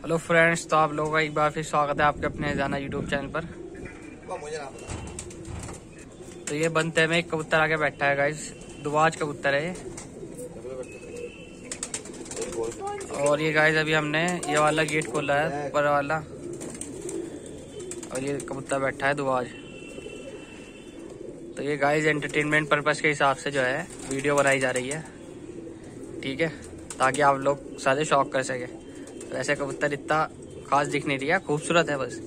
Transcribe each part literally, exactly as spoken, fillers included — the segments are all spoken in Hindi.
हेलो फ्रेंड्स, तो आप लोगों का एक बार फिर स्वागत है आपके अपने जाना यूट्यूब चैनल पर। मुझे ना पता। तो ये बनते में एक कबूतर आके बैठा है गाइस, दुआज कबूतर है ये। और ये गाइस अभी हमने ये वाला गेट खोला है ऊपर वाला, और ये कबूतर बैठा है दुआज। तो ये गाइस एंटरटेनमेंट पर्पस के हिसाब से जो है वीडियो बनाई जा रही है, ठीक है, ताकि आप लोग सारे शौक कर सके। तो ऐसे कबूतर इतना खास दिख नहीं रहा, खूबसूरत है बस,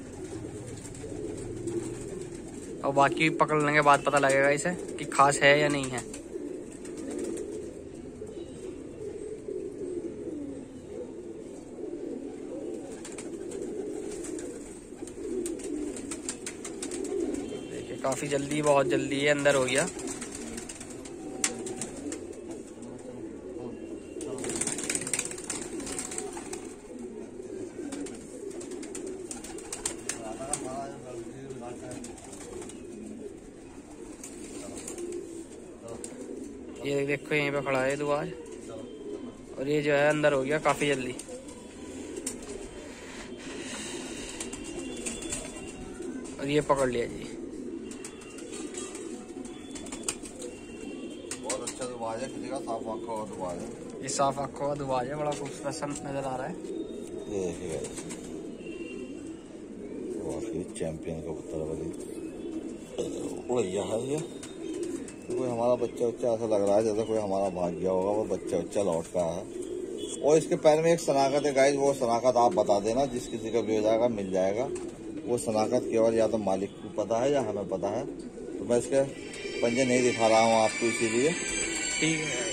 और बाकी पकड़ने के बाद पता लगेगा इसे कि खास है या नहीं है। देखिए काफी जल्दी, बहुत जल्दी ये अंदर हो गया। ये देखो यहीं पे खड़ा है दुआज, और ये जो है अंदर हो गया काफी जल्दी। और ये पकड़ लिया जी। बहुत अच्छा दुआज है, किसी का साफ आंखों का दुआज है। ये साफ आंखों का दुआज है, बड़ा खूबसूरत नजर आ रहा है। ये देखिए चैंपियन कबूतर वाली वही है ये। कोई हमारा बच्चा बच्चा ऐसा लग रहा है जैसे कोई हमारा भाग गया होगा, वो बच्चा बच्चा लौट का है। और इसके पैर में एक शनाखत है गाइस, वो शनाखत आप बता देना, जिस किसी का भी हो जाएगा मिल जाएगा। वो शनाखत केवल या तो मालिक को पता है या हमें पता है, तो मैं इसके पंजे नहीं दिखा रहा हूँ आपको इसीलिए। ठीक है।